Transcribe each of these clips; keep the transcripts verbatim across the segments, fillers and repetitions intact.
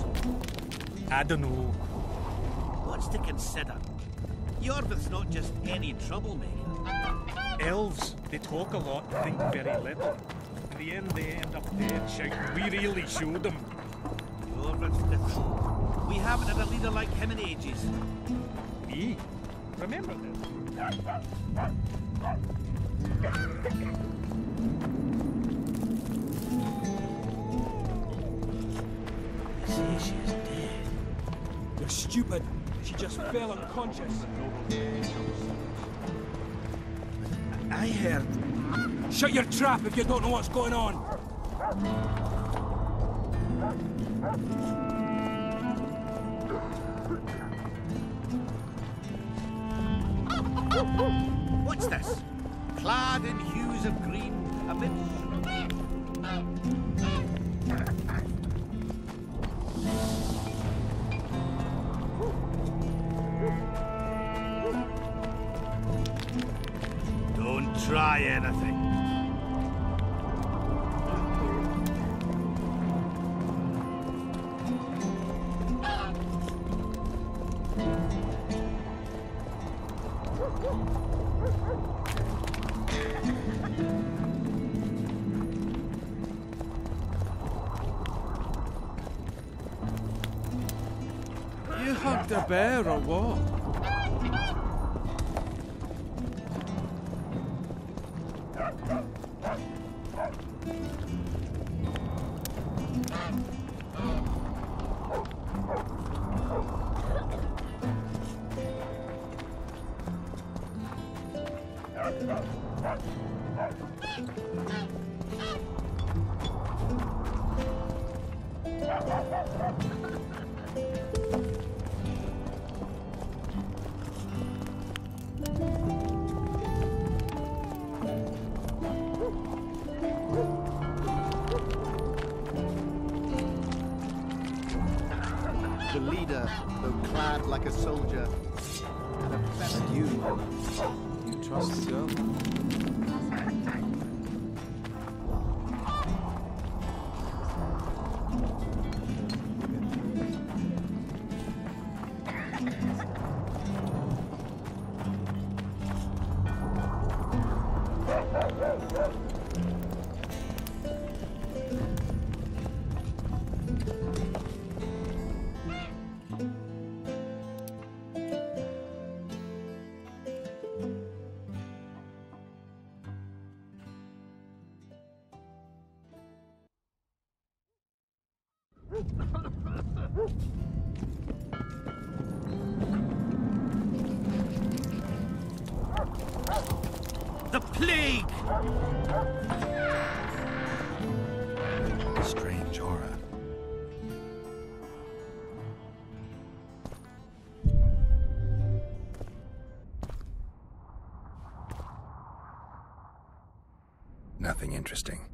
I don't know. What's to consider? Iorveth's not just any troublemaker. Elves, they talk a lot and think very little. In the end, they end up dead shouting, "We really showed them." Iorveth's different. We haven't had a leader like him in ages. Me? Remember this. They say she is dead. You're stupid. She just fell unconscious. I heard. Shut your trap if you don't know what's going on. What's this? Clad in hues of green, amidst... Don't try anything. You hugged a bear or what? The leader, though clad like a soldier, had a better You... you trust the girl? The plague! Strange aura. Nothing interesting.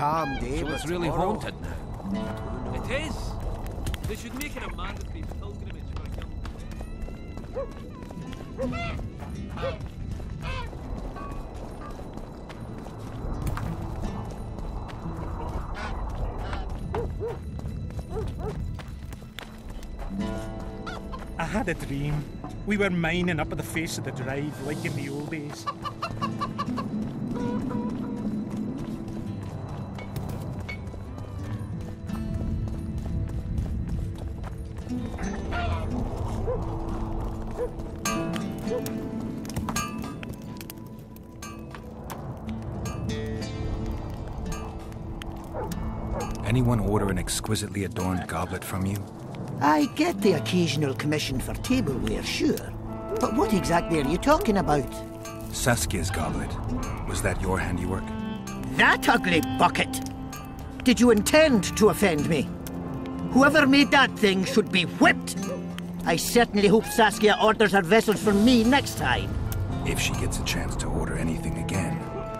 calm day. So but it's really tomorrow- haunted now. It is. They should make it a mandatory pilgrimage for young. I had a dream. We were mining up at the face of the drive like in the old days. Anyone order an exquisitely adorned goblet from you? I get the occasional commission for tableware, sure. But what exactly are you talking about? Saskia's goblet. Was that your handiwork? That ugly bucket! Did you intend to offend me? Whoever made that thing should be whipped! I certainly hope Saskia orders her vessels from me next time. If she gets a chance to order anything again.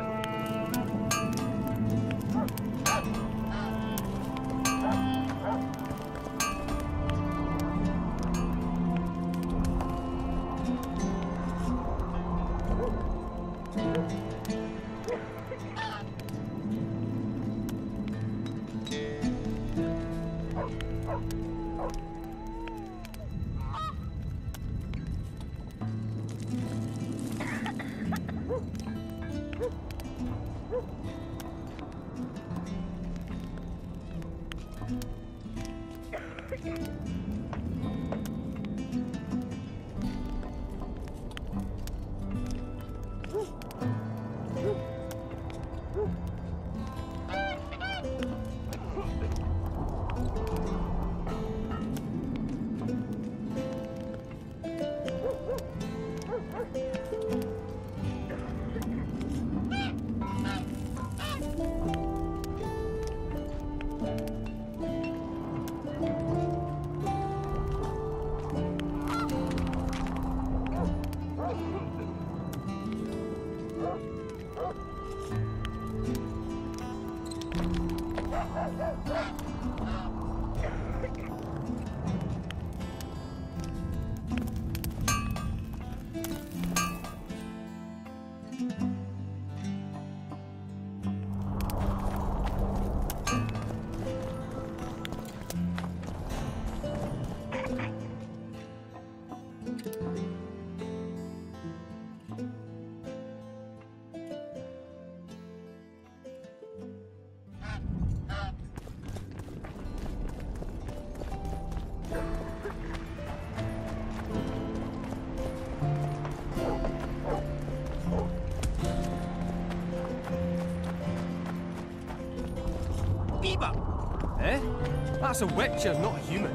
Eh? That's a witcher, not a human.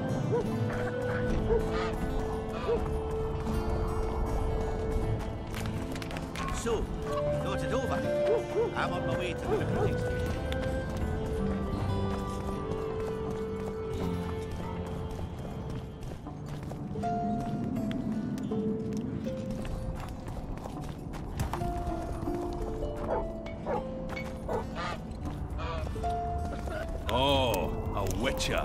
So, you thought it over? I'm on my way to the recruiting station. Oh, a witcher.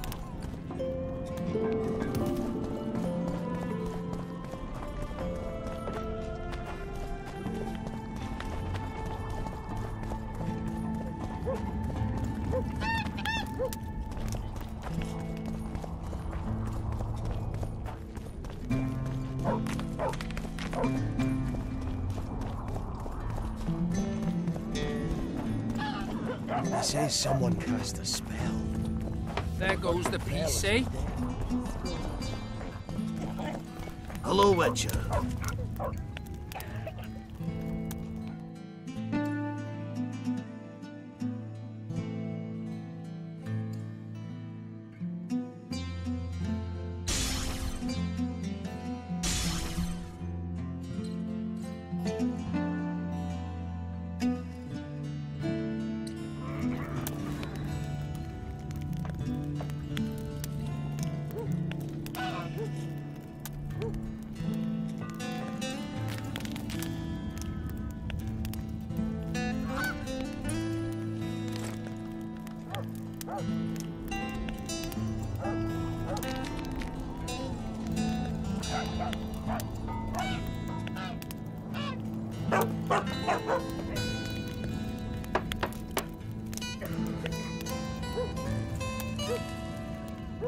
It says someone cast a spell. There goes the P C. Hello, Witcher.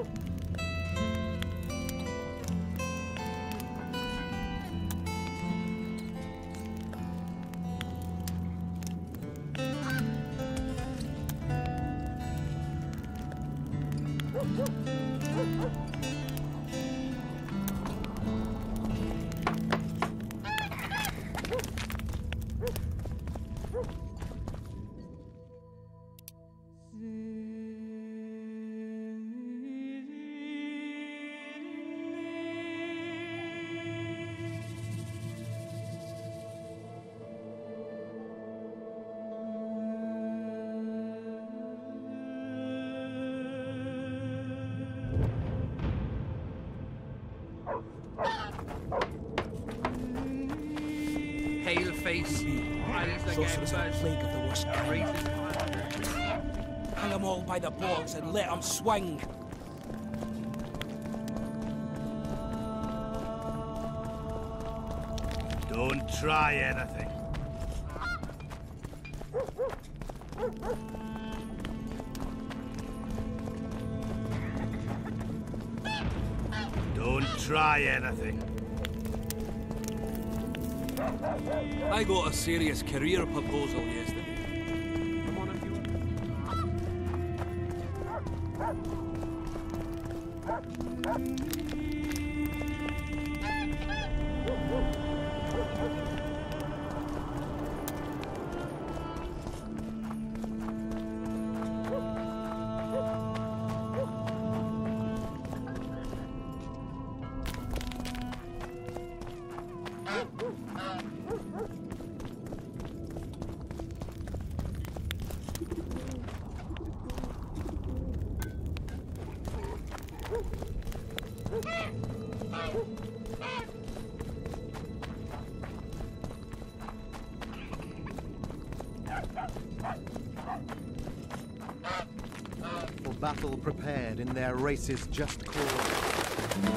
Pale face, eyes like Sorcerers are a embers, plague of the worst kind. raises fire. Hang them all by the balls and let them swing. Don't try anything. Don't try anything. I got a serious career proposal yesterday. Come on if you want. For battle prepared in their race's just cause.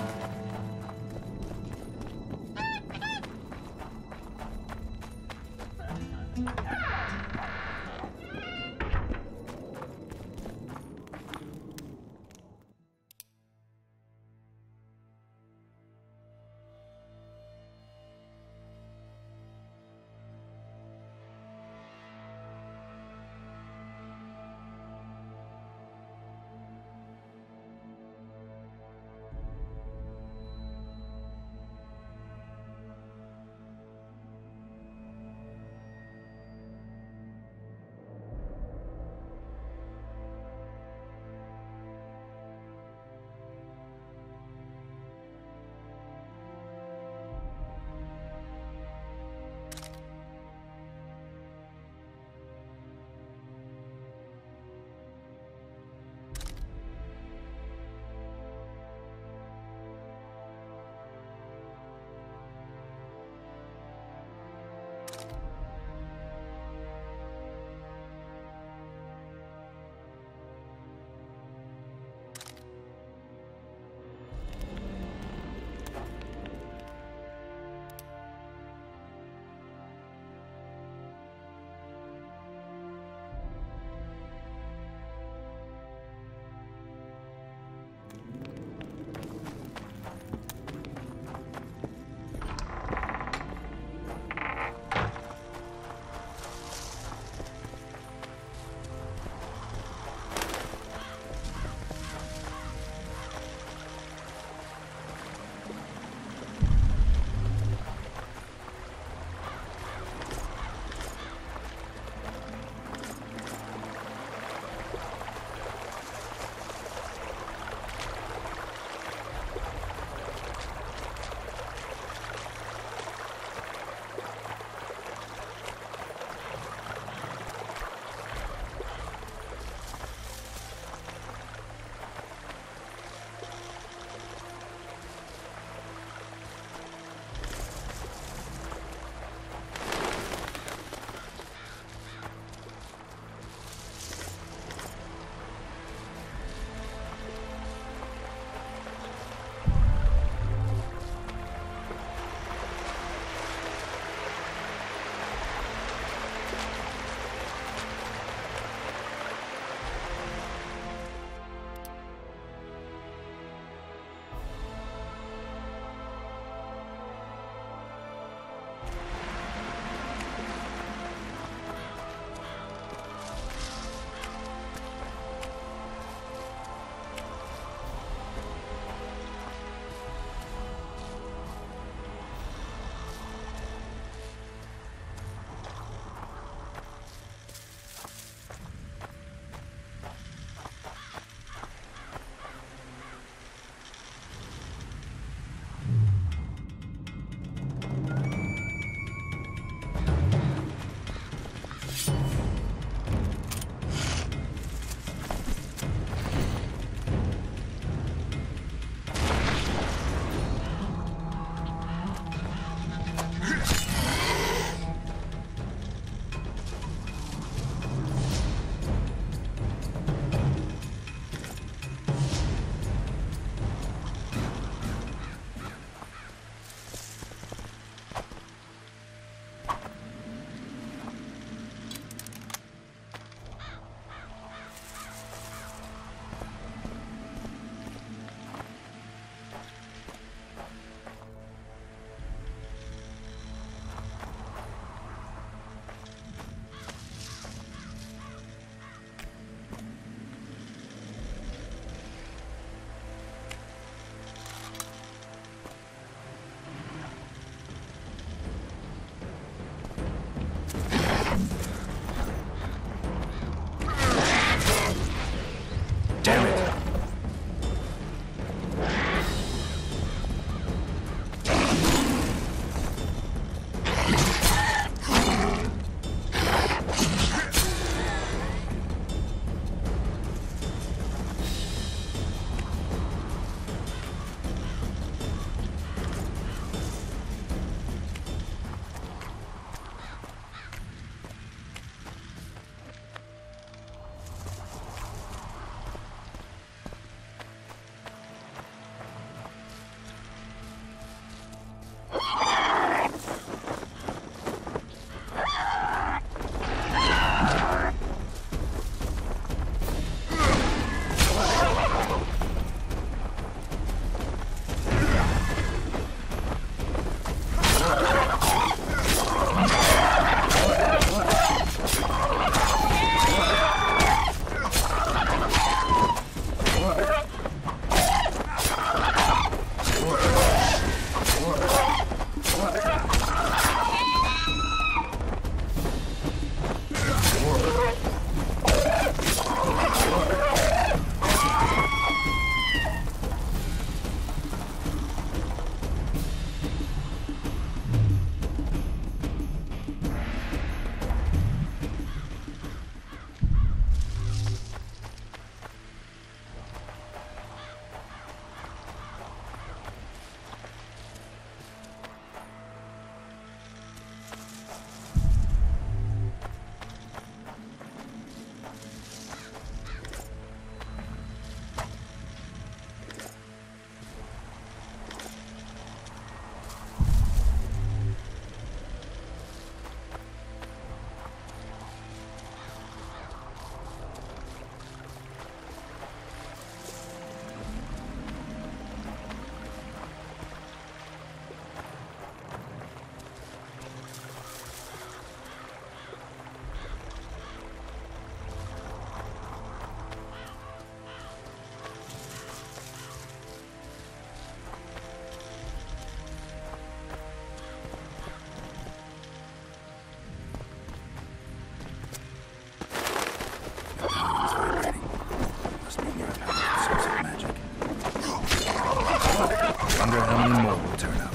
wonder how many more will turn up.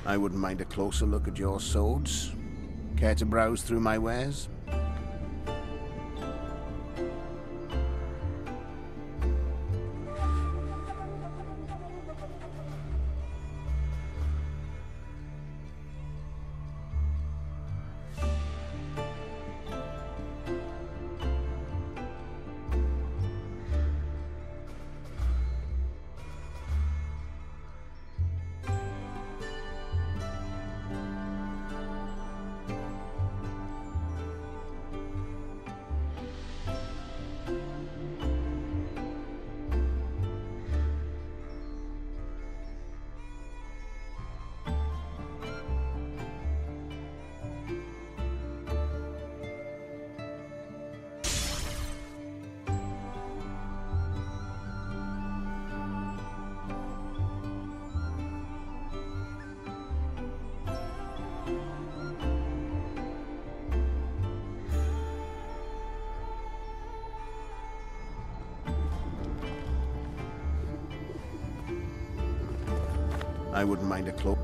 I wouldn't mind a closer look at your swords. Care to browse through my wares? I wouldn't mind a cloak.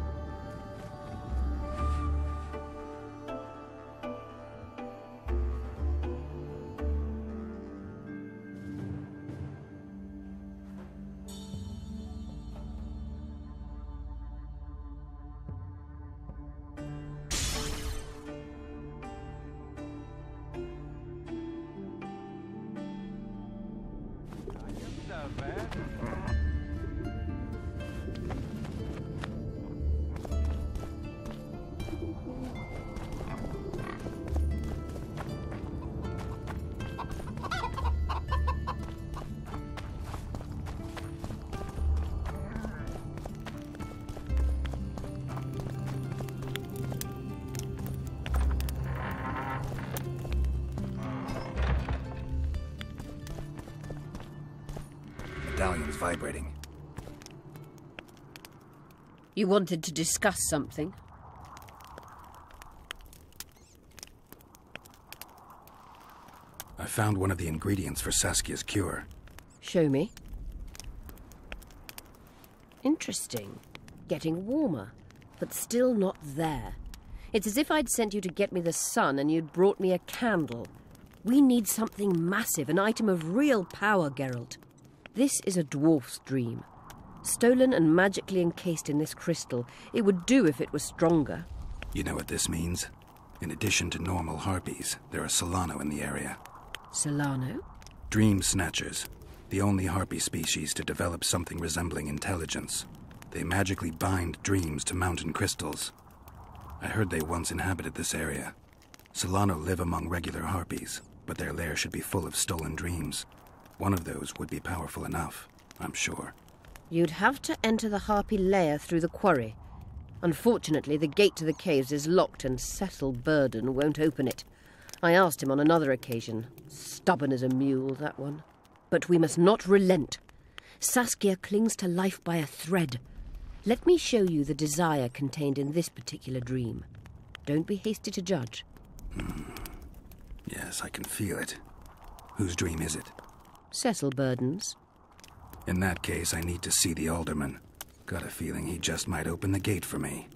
Medallion's vibrating. You wanted to discuss something? I found one of the ingredients for Saskia's cure. Show me. Interesting. Getting warmer, but still not there. It's as if I'd sent you to get me the sun and you'd brought me a candle. We need something massive, an item of real power, Geralt. This is a dwarf's dream. Stolen and magically encased in this crystal. It would do if it was stronger. You know what this means? In addition to normal harpies, there are Solano in the area. Solano? Dream snatchers. The only harpy species to develop something resembling intelligence. They magically bind dreams to mountain crystals. I heard they once inhabited this area. Solano live among regular harpies, but their lair should be full of stolen dreams. One of those would be powerful enough, I'm sure. You'd have to enter the harpy lair through the quarry. Unfortunately, the gate to the caves is locked and Cecil Burden won't open it. I asked him on another occasion. Stubborn as a mule, that one. But we must not relent. Saskia clings to life by a thread. Let me show you the desire contained in this particular dream. Don't be hasty to judge. Hmm. Yes, I can feel it. Whose dream is it? Cecil Burden's. In that case, I need to see the alderman. Got a feeling he just might open the gate for me.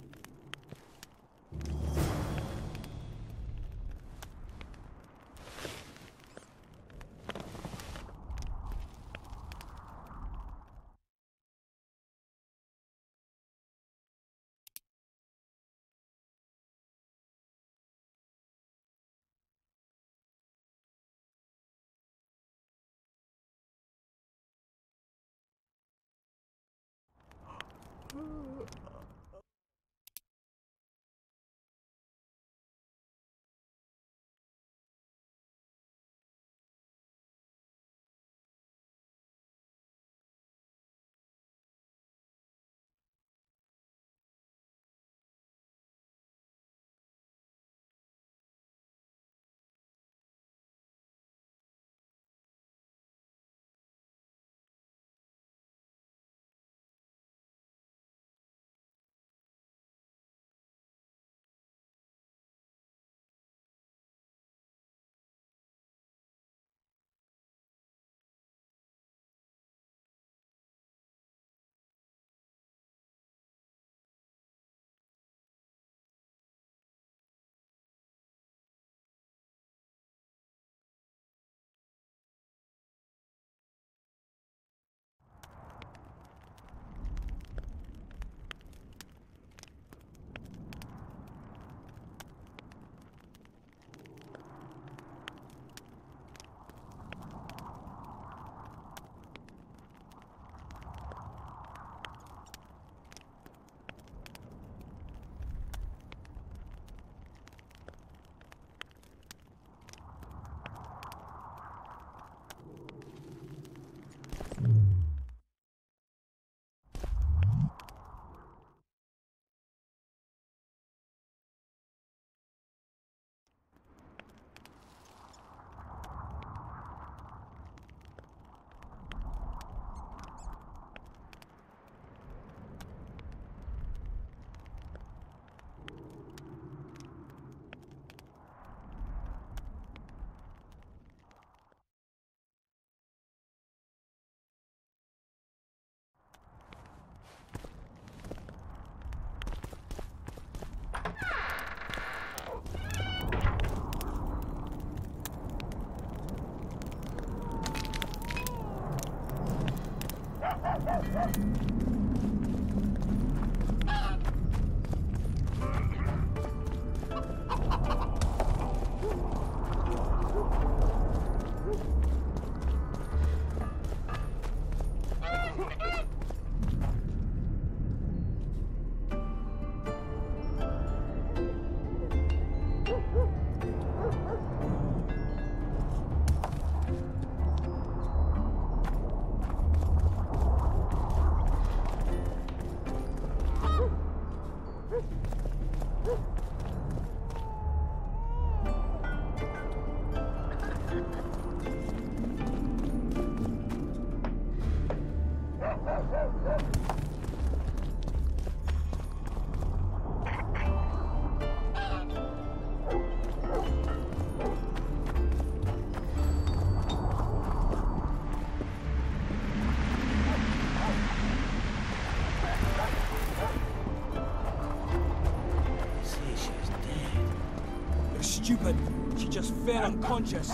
Stupid. She just fell unconscious.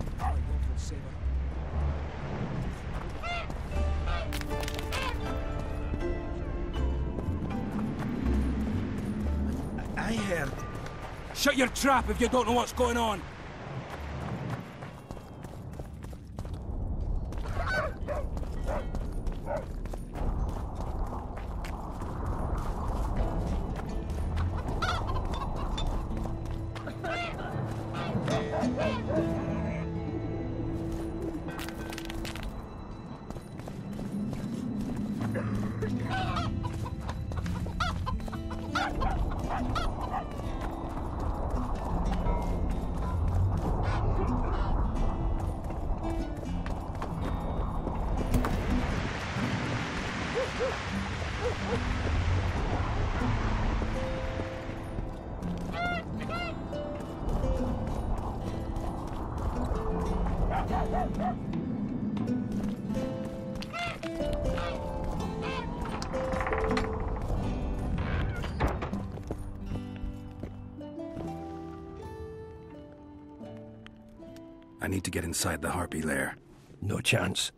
I heard. Shut your trap if you don't know what's going on. I need to get inside the Harpy lair. No chance.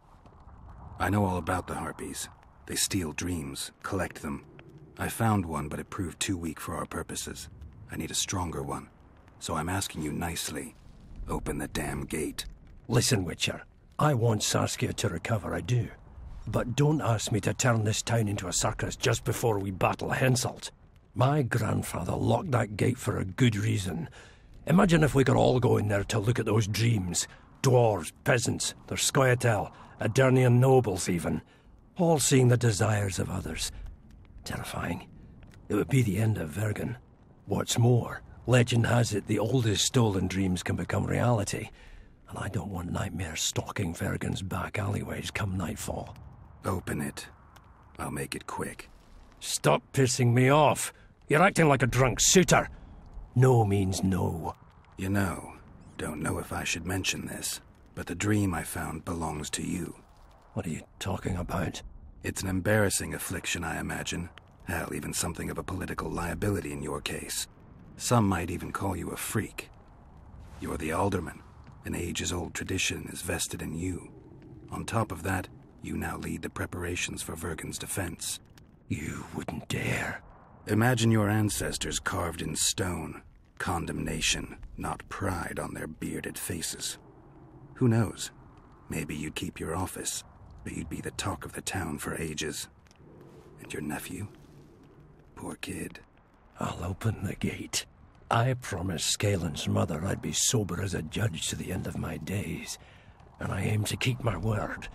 I know all about the Harpies. They steal dreams, collect them. I found one, but it proved too weak for our purposes. I need a stronger one. So I'm asking you nicely, open the damn gate. Listen, Witcher. I want Saskia to recover, I do. But don't ask me to turn this town into a circus just before we battle Henselt. My grandfather locked that gate for a good reason. Imagine if we could all go in there to look at those dreams. Dwarves, peasants, their Scoia'tael, Adernian nobles even. All seeing the desires of others. Terrifying. It would be the end of Vergen. What's more, legend has it the oldest stolen dreams can become reality. And I don't want nightmares stalking Vergen's back alleyways come nightfall. Open it. I'll make it quick. Stop pissing me off. You're acting like a drunk suitor. No means no. You know, don't know if I should mention this, but the dream I found belongs to you. What are you talking about? It's an embarrassing affliction, I imagine. Hell, even something of a political liability in your case. Some might even call you a freak. You're the alderman. An ages-old tradition is vested in you. On top of that, you now lead the preparations for Vergen's defense. You wouldn't dare. Imagine your ancestors carved in stone. Condemnation, not pride on their bearded faces. Who knows? Maybe you'd keep your office, but you'd be the talk of the town for ages. And your nephew? Poor kid. I'll open the gate. I promised Scalen's mother I'd be sober as a judge to the end of my days, and I aim to keep my word.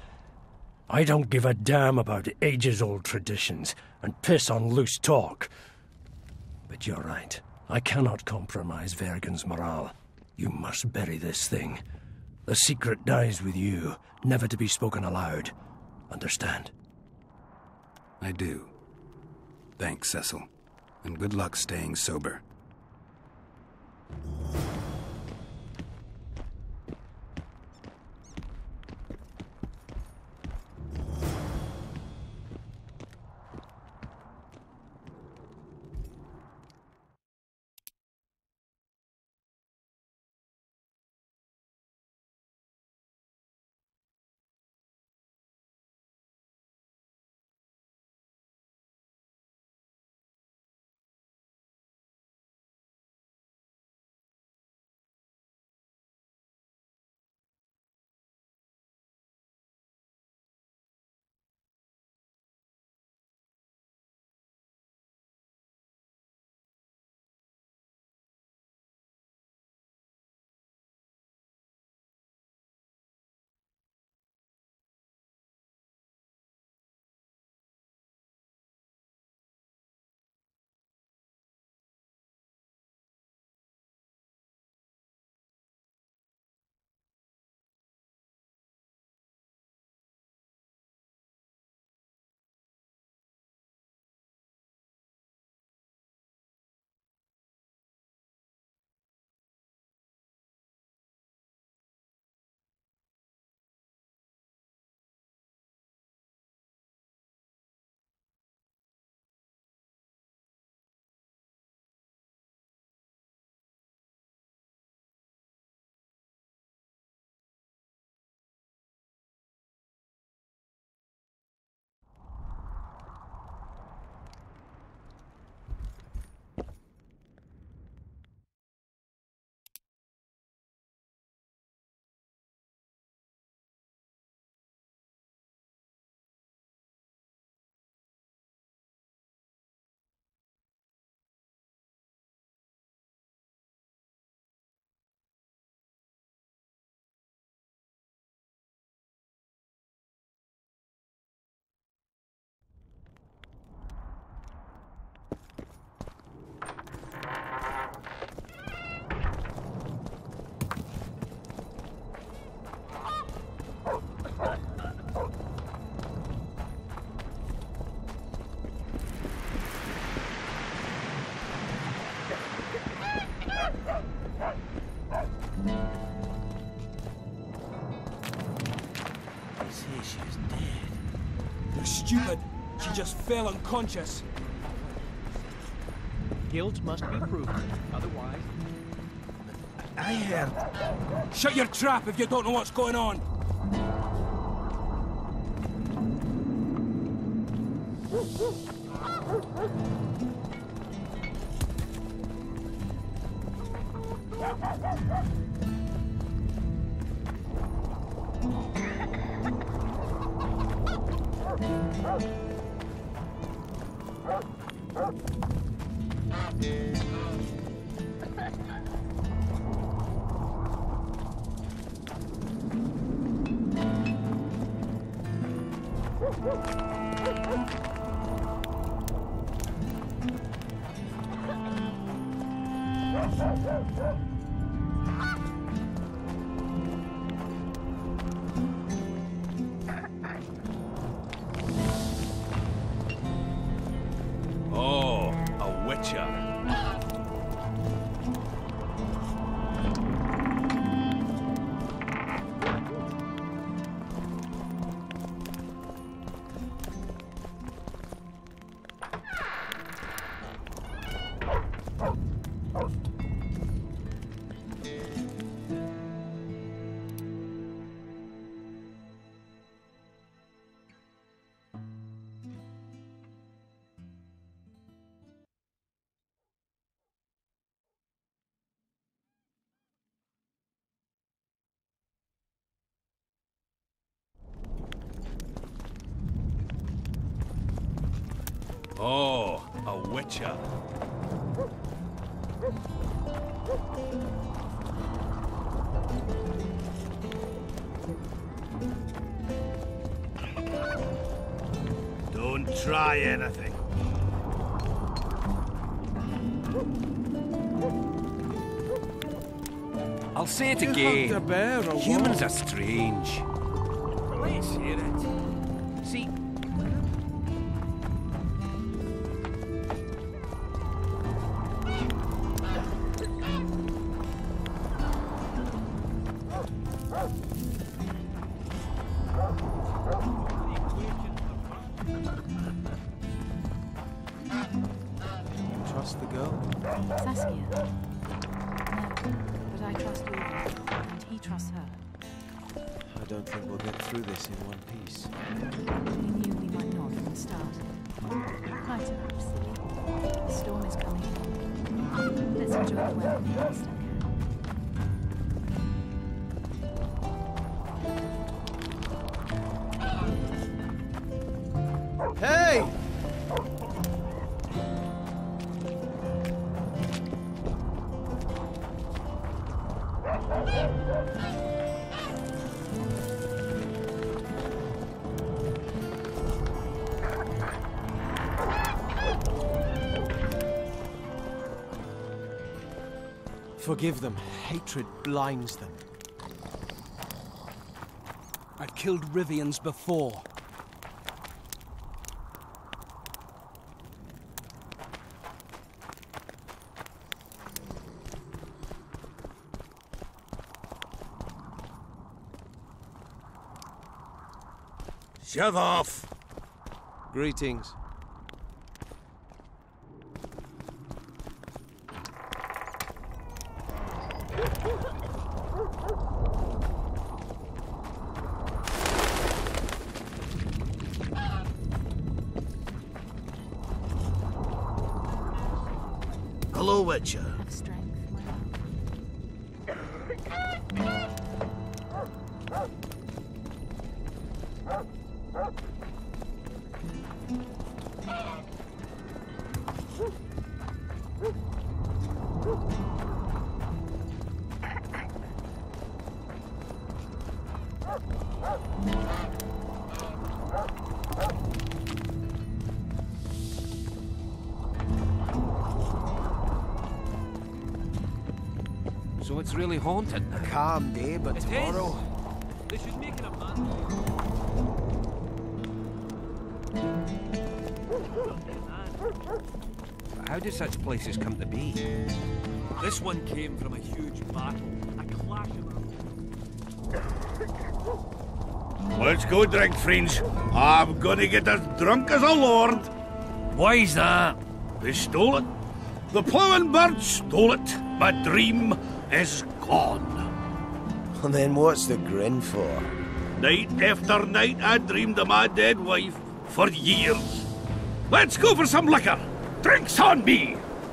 I don't give a damn about ages-old traditions and piss on loose talk. But you're right. I cannot compromise Vergen's morale. You must bury this thing. The secret dies with you, never to be spoken aloud. Understand? I do. Thanks, Cecil. And good luck staying sober. stupid. She just fell unconscious. Guilt must be proven, otherwise... I heard... Shut your trap if you don't know what's going on! Oh, a witcher. Oh, a witcher. Don't try anything. I'll say it You again. hugged a bear or Humans what? are strange. Let's hear it. See, Trust the girl? Saskia? No, but I trust Iorveth, and he trusts her. I don't think we'll get through this in one piece. We knew we might not from the start. Hi, perhaps. The storm is coming. Let's enjoy the weather the best I can. Hey! Forgive them. Hatred blinds them. I've killed Rivians before. Shove off! Greetings. Hello, Witcher. Have strength, my so it's really haunted. A calm day, but It tomorrow... is. They should make it a man. How do such places come to be? This one came from a huge battle, a clash of... Let's go drink, friends. I'm gonna get as drunk as a lord. Why's that? They stole it. The plowing bird stole it. My dream is gone. And then what's the grin for? Night after night I dreamed of my dead wife for years. Let's go for some liquor. Drinks on me!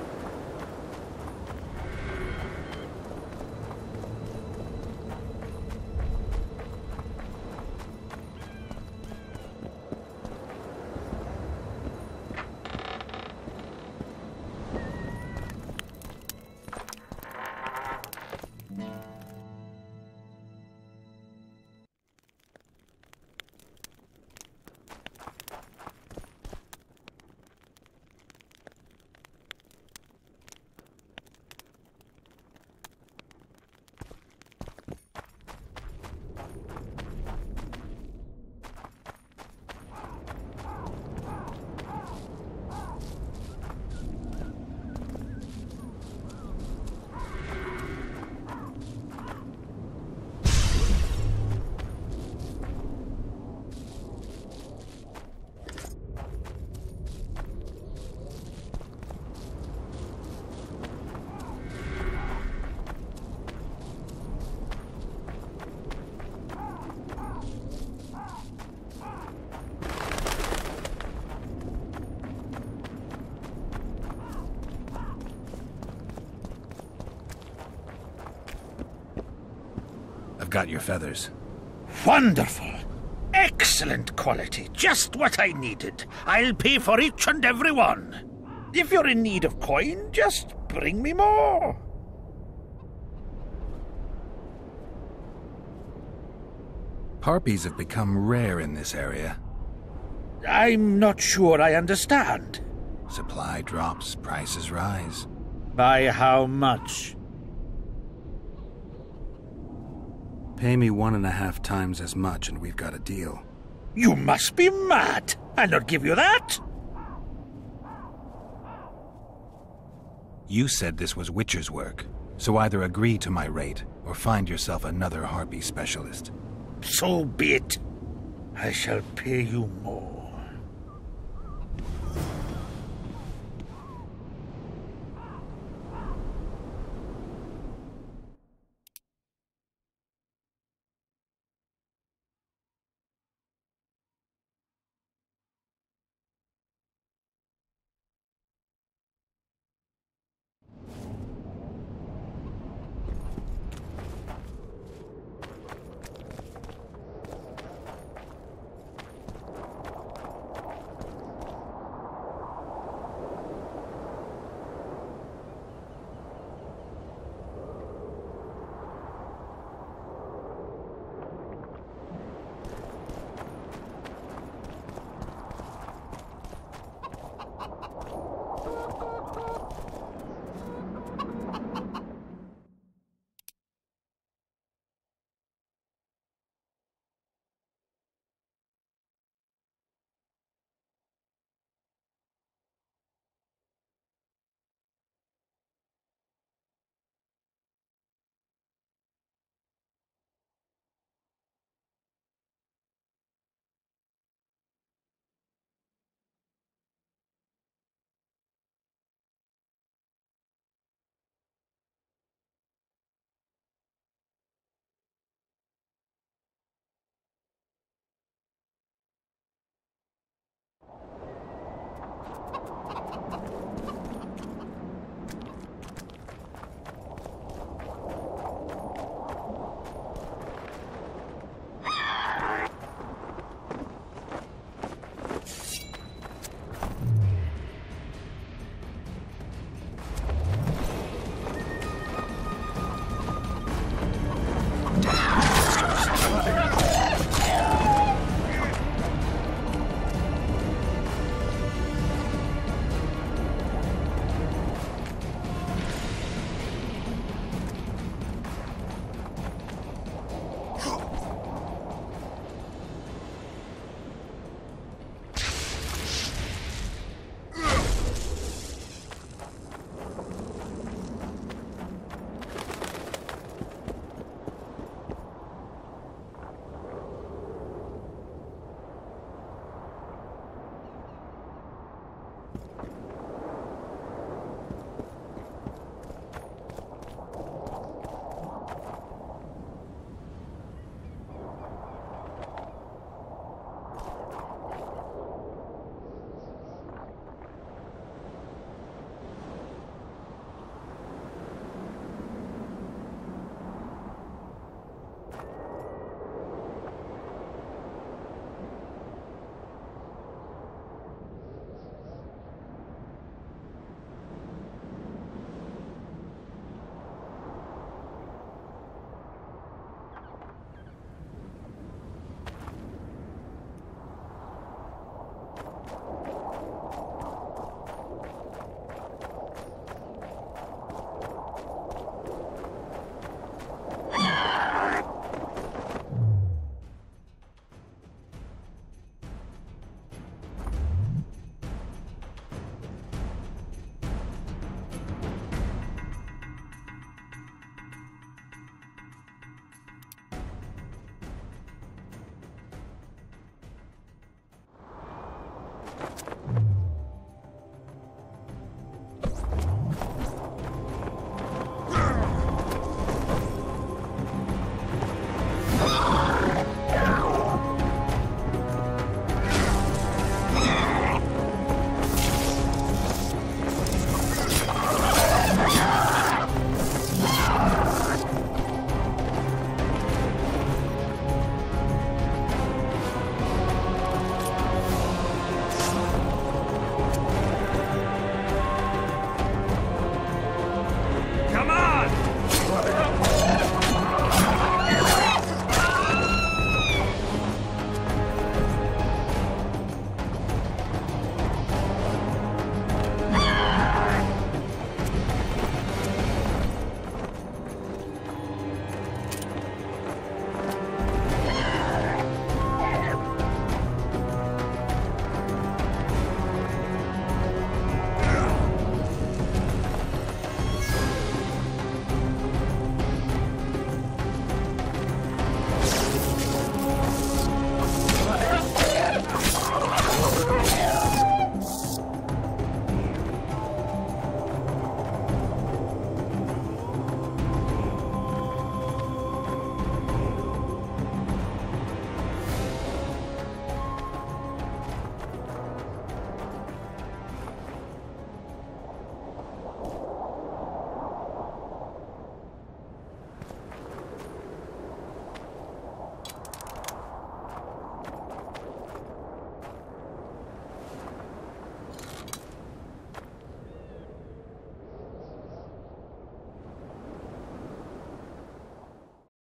I've got your feathers. Wonderful. Excellent quality. Just what I needed. I'll pay for each and every one. If you're in need of coin, just bring me more. Harpies have become rare in this area. I'm not sure I understand. Supply drops, prices rise. By how much? Pay me one and a half times as much and we've got a deal. You must be mad! I'll not give you that! You said this was witcher's work, so either agree to my rate or find yourself another harpy specialist. So be it. I shall pay you more.